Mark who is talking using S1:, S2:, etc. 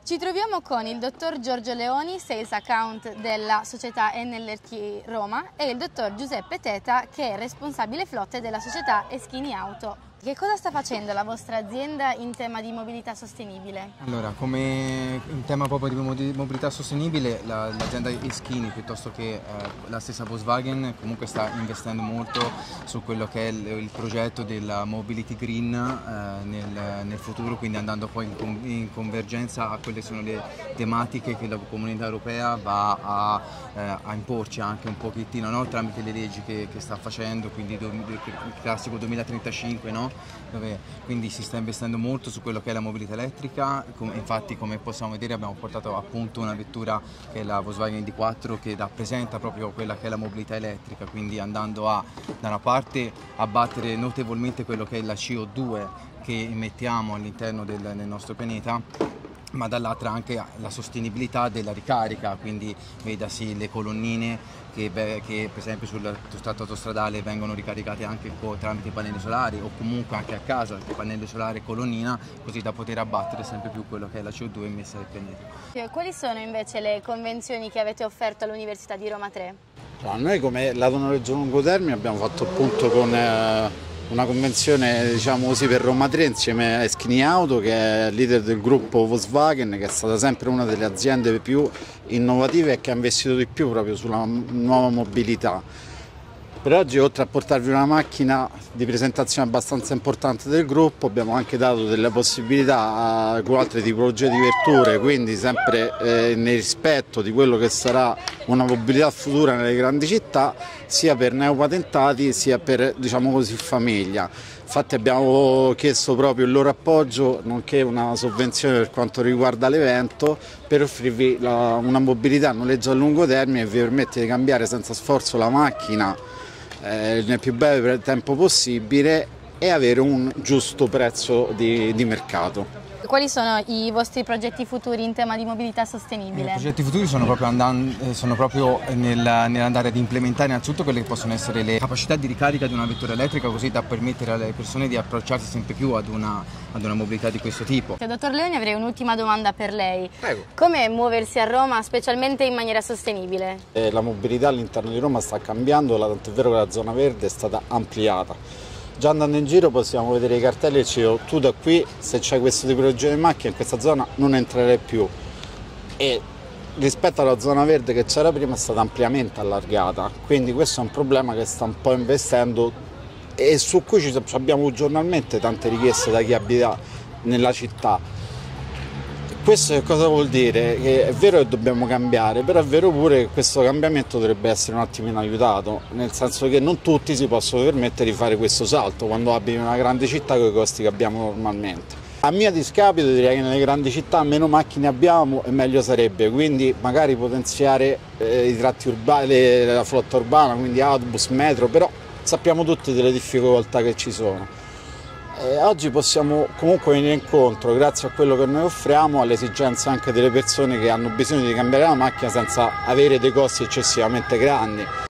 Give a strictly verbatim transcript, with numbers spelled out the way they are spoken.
S1: Ci troviamo con il dottor Giorgio Leoni, Sales Account della società N L R T Roma, e il dottor Giuseppe Teta, che è responsabile flotte della società Eschini Auto. Che cosa sta facendo la vostra azienda in tema di mobilità sostenibile?
S2: Allora, come in tema proprio di mobilità sostenibile, l'azienda Eschini, piuttosto che eh, la stessa Volkswagen, comunque sta investendo molto su quello che è il, il progetto della mobility green eh, nel, nel futuro, quindi andando poi in, in convergenza a quelle sono le tematiche che la comunità europea va a, eh, a imporci anche un pochettino, no? Tramite le leggi che, che sta facendo, quindi do, il classico duemilatrentacinque, no? Dove quindi si sta investendo molto su quello che è la mobilità elettrica. Infatti, come possiamo vedere, abbiamo portato appunto una vettura che è la Volkswagen D quattro, che rappresenta proprio quella che è la mobilità elettrica, quindi andando a da una parte abbattere notevolmente quello che è la C O due che emettiamo all'interno del, del nostro pianeta, ma dall'altra anche la sostenibilità della ricarica, quindi vedasi le colonnine che, che per esempio sul tratto autostradale vengono ricaricate anche tramite pannelli solari, o comunque anche a casa pannelli solari e colonnina, così da poter abbattere sempre più quello che è la C O due emessa dal pianeta.
S1: Quali sono invece le convenzioni che avete offerto all'Università di Roma tre?
S3: No, noi come lato noleggio lungo termine abbiamo fatto appunto con eh, una convenzione, diciamo così, per Roma tre insieme a Eschini Auto, che è leader del gruppo Volkswagen, che è stata sempre una delle aziende più innovative e che ha investito di più proprio sulla nuova mobilità. Per oggi, oltre a portarvi una macchina di presentazione abbastanza importante del gruppo, abbiamo anche dato delle possibilità a, con altre tipologie di vetture, quindi sempre eh, nel rispetto di quello che sarà una mobilità futura nelle grandi città, sia per neopatentati sia per, diciamo così, famiglia. Infatti abbiamo chiesto proprio il loro appoggio, nonché una sovvenzione per quanto riguarda l'evento, per offrirvi la, una mobilità a noleggio a lungo termine che vi permette di cambiare senza sforzo la macchina eh, nel più breve tempo possibile e avere un giusto prezzo di, di mercato.
S1: Quali sono i vostri progetti futuri in tema di mobilità sostenibile?
S2: I progetti futuri sono proprio, andando, sono proprio nel, nell'andare ad implementare innanzitutto quelle che possono essere le capacità di ricarica di una vettura elettrica, così da permettere alle persone di approcciarsi sempre più ad una, ad una mobilità di questo tipo.
S1: Dottor Leoni, avrei un'ultima domanda per lei.
S3: Prego.
S1: Come muoversi a Roma, specialmente in maniera sostenibile?
S3: Eh, la mobilità all'interno di Roma sta cambiando, tant'è vero che la zona verde è stata ampliata. Già andando in giro possiamo vedere i cartelli e ci dicono: tu da qui, se c'è questo tipologia di macchina in questa zona, non entrerai più. E rispetto alla zona verde che c'era prima è stata ampiamente allargata, quindi questo è un problema che sta un po' investendo e su cui ci abbiamo giornalmente tante richieste da chi abita nella città. Questo che cosa vuol dire? Che è vero che dobbiamo cambiare, però è vero pure che questo cambiamento dovrebbe essere un attimino aiutato, nel senso che non tutti si possono permettere di fare questo salto quando abiti in una grande città con i costi che abbiamo normalmente. A mio discapito direi che nelle grandi città meno macchine abbiamo e meglio sarebbe, quindi magari potenziare eh, i tratti urbani, la flotta urbana, quindi autobus, metro, però sappiamo tutti delle difficoltà che ci sono. E oggi possiamo comunque venire incontro, grazie a quello che noi offriamo, alle esigenze anche delle persone che hanno bisogno di cambiare la macchina senza avere dei costi eccessivamente grandi.